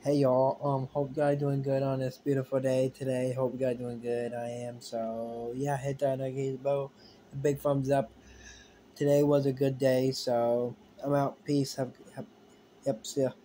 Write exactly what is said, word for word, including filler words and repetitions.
Hey y'all, um, hope you guys doing good on this beautiful day today. Hope you guys doing good. I am. So yeah, hit that notification bell, a big thumbs up. Today was a good day, so I'm out. Peace. Have, have yep. See ya.